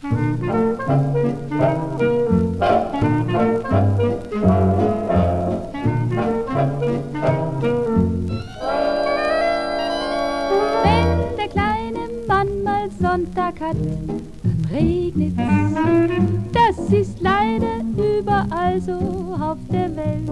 Wenn der kleine Mann mal Sonntag hat, dann regnet's. Das ist leider überall so auf der Welt.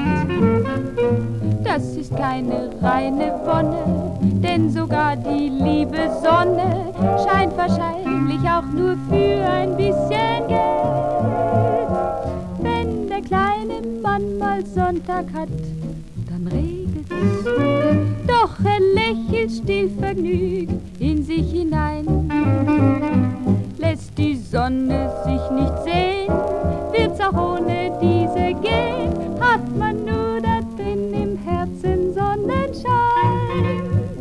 Das ist keine reine Wonne, denn sogar die liebe Sonne scheint wahrscheinlich auch nur für ein bisschen Geld. Wenn der kleine Mann mal Sonntag hat, dann regnet's. Doch er lächelt stillvergnügt in sich hinein. Lässt die Sonne sich nicht sehen, wird's auch ohne diese gehen. Hat man nur da drin im Herzen Sonnenschein.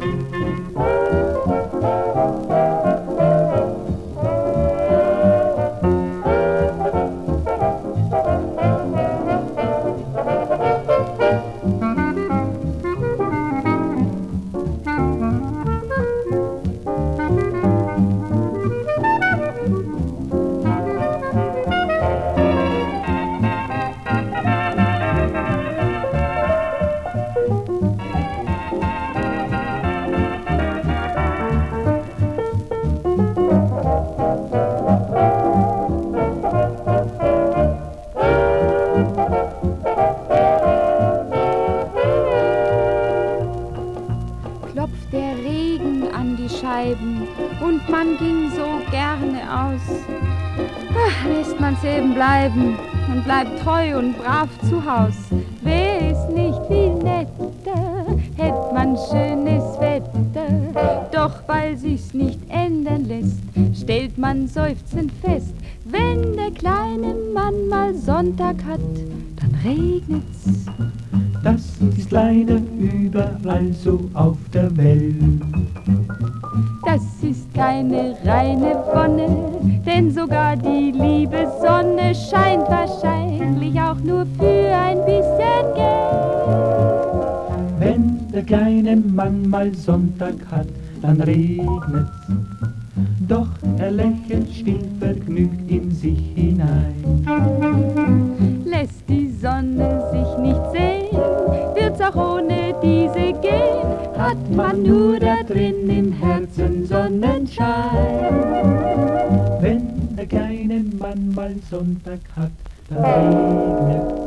Klopft der Regen an die Scheiben und man ging so gerne aus. Lässt man's eben bleiben und bleibt treu und brav zu Haus. Wär es nicht viel netter, hätt man schönes Wetter. Doch weil sich's nicht ändern lässt, stellt man seufzend fest, wenn der kleine Mann mal Sonntag hat, dann regnet's. Das ist leider überall so auf der Welt. Das ist keine reine Wonne, denn sogar die liebe Sonne scheint wahrscheinlich auch nur für ein bisschen Geld. Wenn der kleine Mann mal Sonntag hat, dann regnet's. Doch er lächelt stillvergnügt in sich hinein. Lässt die Sonne sich nicht sehen, wird's auch ohne diese gehen. Hat man nur da drin im Herzen Sonnenschein. Wenn der kleine Mann mal Sonntag hat, dann regnet's.